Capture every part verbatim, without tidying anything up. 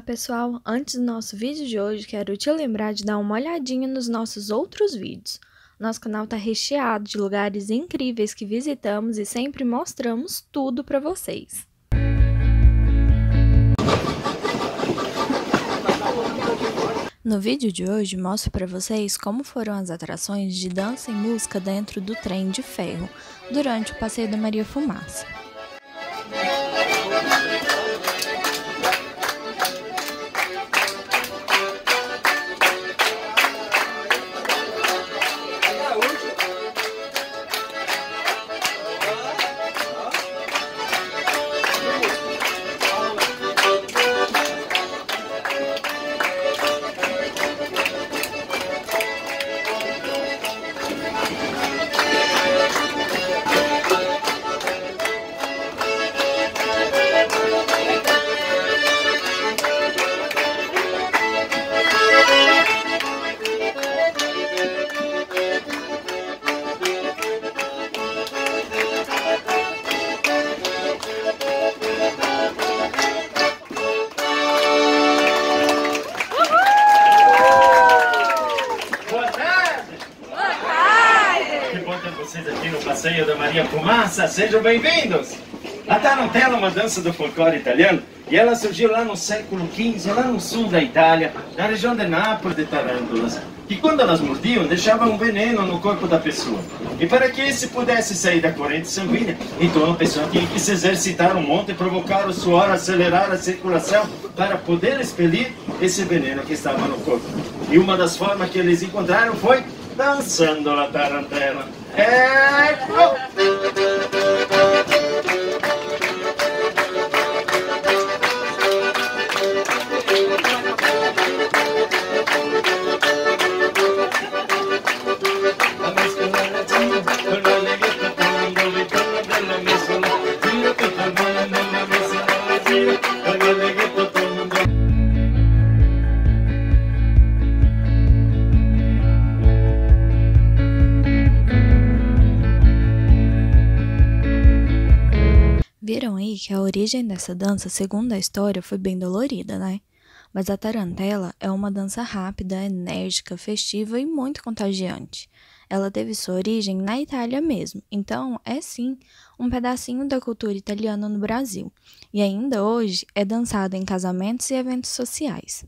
pessoal, antes do nosso vídeo de hoje, quero te lembrar de dar uma olhadinha nos nossos outros vídeos. Nosso canal está recheado de lugares incríveis que visitamos e sempre mostramos tudo para vocês. No vídeo de hoje, mostro para vocês como foram as atrações de dança e música dentro do trem de ferro, durante o passeio da Maria Fumaça. Vocês aqui no passeio da Maria Fumaça, sejam bem-vindos! A tarantela é uma dança do folclore italiano e ela surgiu lá no século quinze, lá no sul da Itália, na região de Nápoles, de tarântulas, que quando elas mordiam deixavam um veneno no corpo da pessoa. E para que esse pudesse sair da corrente sanguínea, então a pessoa tinha que se exercitar um monte, provocar o suor, acelerar a circulação para poder expelir esse veneno que estava no corpo. E uma das formas que eles encontraram foi dançando a tarantela. Ecco! Viram aí que a origem dessa dança, segundo a história, foi bem dolorida, né? Mas a tarantela é uma dança rápida, enérgica, festiva e muito contagiante. Ela teve sua origem na Itália mesmo, então é sim um pedacinho da cultura italiana no Brasil. E ainda hoje é dançada em casamentos e eventos sociais.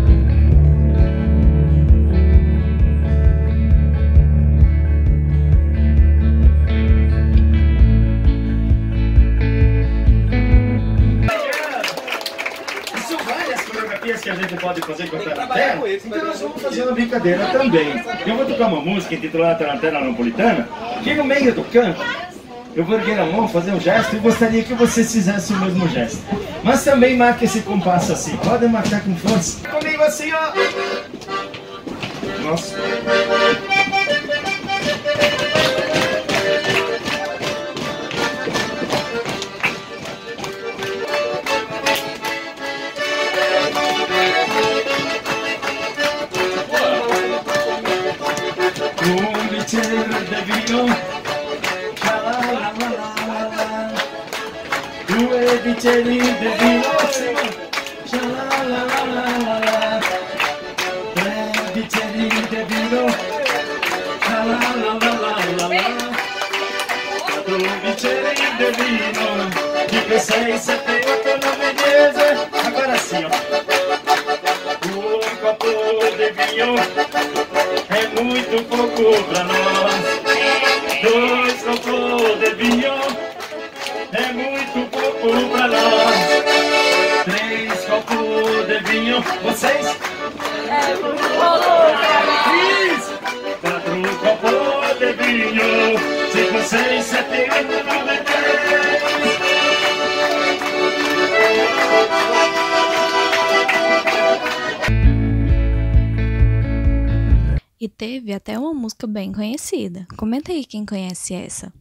Que a gente pode fazer com a tarantela, então nós vamos fazer uma brincadeira também. Eu vou tocar uma música intitulada Tarantela Napolitana, que no meio do canto eu vou erguer a mão, fazer um gesto e gostaria que você fizesse o mesmo gesto. Mas também marque esse compasso assim, pode marcar com força. Comigo assim, ó. Nossa. Un bicchiere di vino, la la la la la. Due bicchieri di vino, la la la la la. Tre bicchieri di vino, la la la la la. Quattro bicchieri di vino, cinque, sei, sette, otto, nove, dieci. Agora sim, ó. Um copo de vinho é muito pouco pra nós. Dois copos de vinho é muito pouco pra nós. Três copos de vinho, vocês? É muito pouco pra nós. Quatro copos de vinho, cinco, seis, sete, oito, nove, dez. E teve até uma música bem conhecida. Comenta aí quem conhece essa.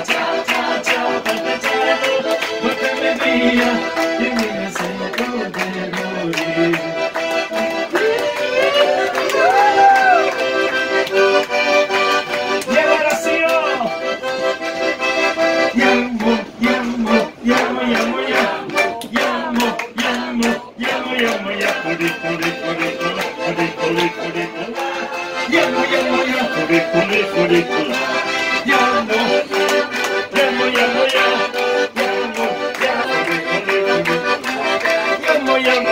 E agora sim, ó! Yamo, yamo, yamo, yamo, yamo, yamo, yamo, yamo, yamo, yamo. funicolare. Andiamo, andiamo, andiamo, andiamo, andiamo,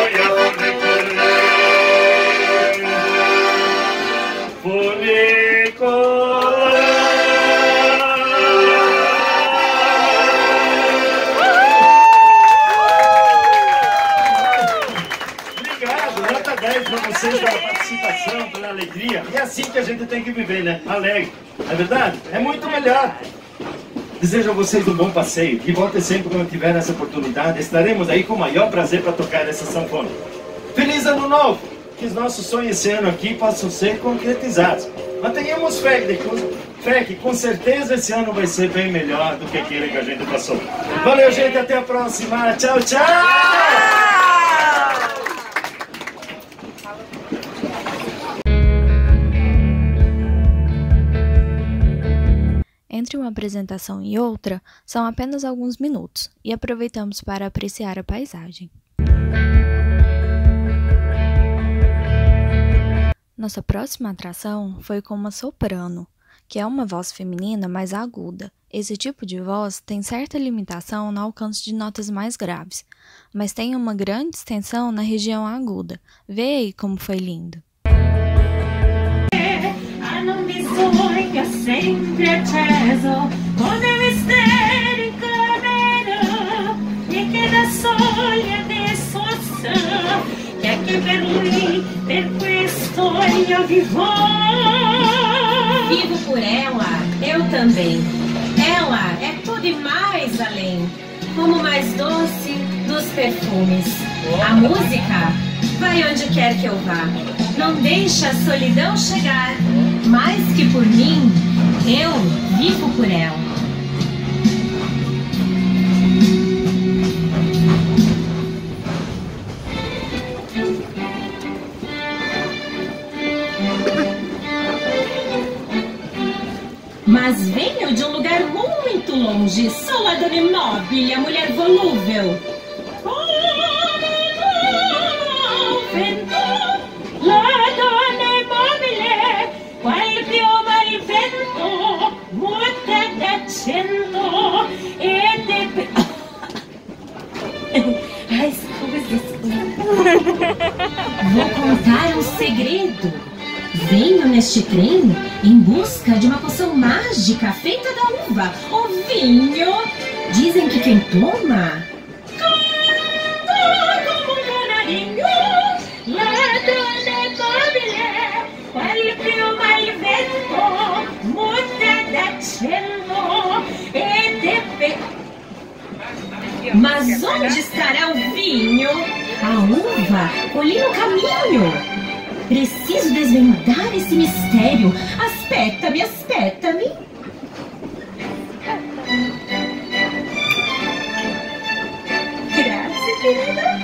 para vocês pela participação, pela alegria. E é assim que a gente tem que viver, né? Alegre. Não é verdade? É muito melhor. Desejo a vocês um bom passeio. E volte sempre quando tiver essa oportunidade. Estaremos aí com o maior prazer para tocar essa sanfona. Feliz Ano Novo! Que os nossos sonhos esse ano aqui possam ser concretizados. Mantenhamos fé, de, fé que com certeza esse ano vai ser bem melhor do que aquele que a gente passou. Valeu, gente. Até a próxima. Tchau, tchau! Entre uma apresentação e outra, são apenas alguns minutos, e aproveitamos para apreciar a paisagem. Nossa próxima atração foi com uma soprano, que é uma voz feminina mais aguda. Esse tipo de voz tem certa limitação no alcance de notas mais graves, mas tem uma grande extensão na região aguda. Vê aí como foi lindo. Sogna sempre acceso con il mistero in camera e che da soli adesso sa che anche per lui, per questo io vivo. Vivo por ela, eu também. Ela é tudo e mais além, como o mais doce dos perfumes. A música vai onde quer que eu vá, não deixa a solidão chegar. Mais que por mim, eu vivo por ela. Mas venho de um lugar muito longe, sou a dona imóvel, a mulher volúvel. Qual piuma il vento, muta d'accento e de... Ai, scusi, scusi. Vou contar um segredo. Venho neste trem em busca de uma poção mágica feita da uva, o vinho. Dizem que quem toma canta como um canarinho. La donna mobile, qual piuma il vento, muta d'accenno e de pe... Mas onde estará o vinho? A uva colhi no caminho. Preciso desvendar esse mistério. Aspetta-me, aspetta-me. Grazie, querida.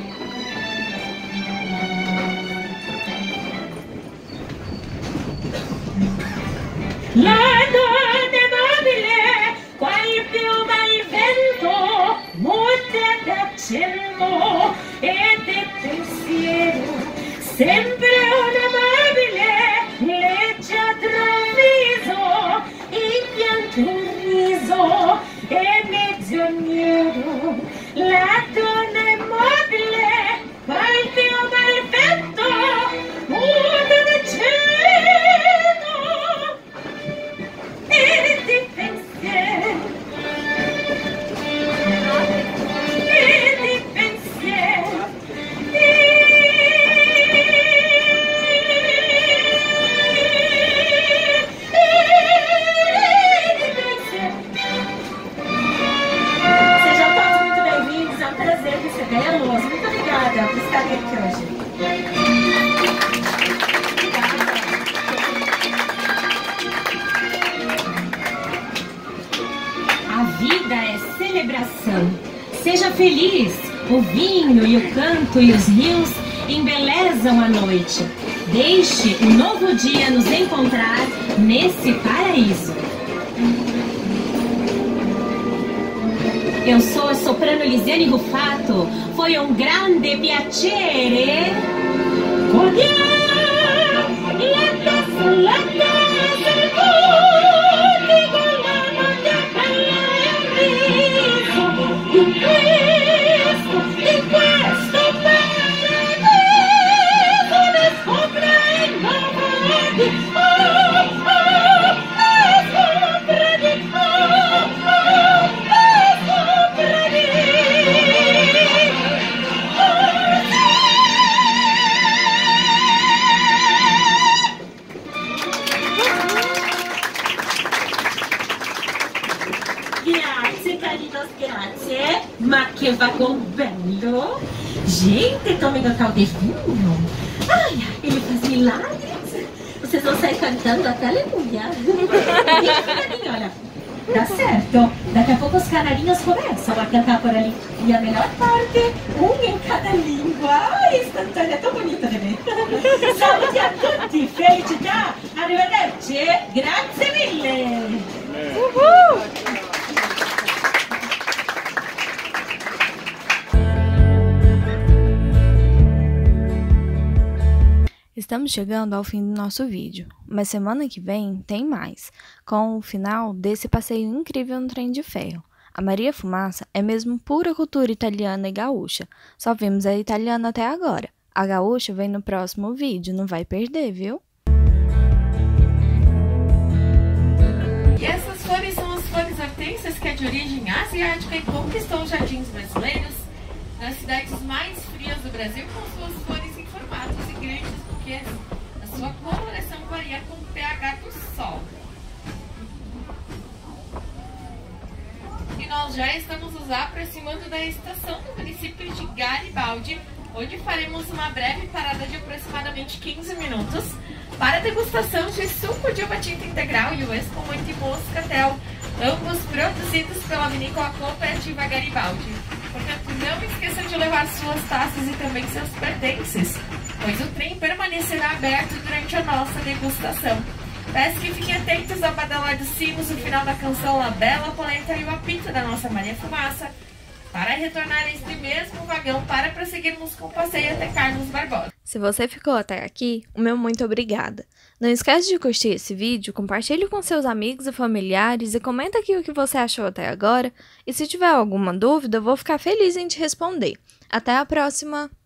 La donna mobile, qual piuma il vento, muta d'accenno e de pensiero. Sempre un'amabile legge a traviso, impianto il riso e mezzoniero. La donna immobile, qual piuma il vento, muta d'accenno e di pensiero. E di pensiero. Muito obrigada por estarem aqui hoje. A vida é celebração. Seja feliz. O vinho e o canto e os rios embelezam a noite. Deixe o novo dia nos encontrar nesse paraíso. Eu sou a soprano Lisiane Rufato. Foi um grande piacere. Cordial, la casa, la casa, Grazie, carinos, grazie. Ma che vagão bello. Gente, tomem o caldo de vinho. Ai, ele faz milagres. Vocês vão sair cantando até aleluia. E olha, dá certo. Daqui a pouco os canarinhos começam a cantar por ali. E a melhor parte, um em cada língua. Ai, instantânea, é tão bonita de ver. Saluti a tutti, felicità, arrivederci, grazie mille. Uhul! Estamos chegando ao fim do nosso vídeo, mas semana que vem tem mais, com o final desse passeio incrível no trem de ferro. A Maria Fumaça é mesmo pura cultura italiana e gaúcha, só vimos a italiana até agora. A gaúcha vem no próximo vídeo, não vai perder, viu? E essas flores são as flores hortênsias que é de origem asiática e conquistou os jardins brasileiros nas cidades mais frias do Brasil com suas flores em formatos e grandes buquês. A sua coloração varia com o pH do sol. E nós já estamos nos aproximando da estação do município de Garibaldi, onde faremos uma breve parada de aproximadamente quinze minutos para a degustação de suco de uva tinta integral e o espumante moscatel, ambos produzidos pela vinícola cooperativa Garibaldi. Portanto, não esqueça de levar suas taças e também seus pertences, pois o trem permanecerá aberto durante a nossa degustação. Peço que fiquem atentos ao badalar dos sinos, o final da canção La Bella Polenta e o apito da nossa Maria Fumaça, para retornar a este mesmo vagão para prosseguirmos com o passeio até Carlos Barbosa. Se você ficou até aqui, o meu muito obrigada. Não esquece de curtir esse vídeo, compartilhe com seus amigos e familiares e comenta aqui o que você achou até agora. E se tiver alguma dúvida, eu vou ficar feliz em te responder. Até a próxima!